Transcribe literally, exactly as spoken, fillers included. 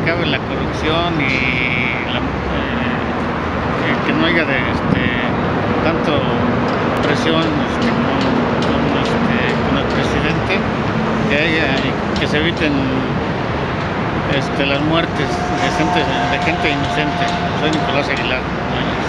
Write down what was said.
acabe la corrupción y la, eh, que no haya de, este, tanto presión este, con, con, este, con el presidente, que haya, que se eviten este, las muertes de gente, de gente inocente. Soy Nicolás Aguilar.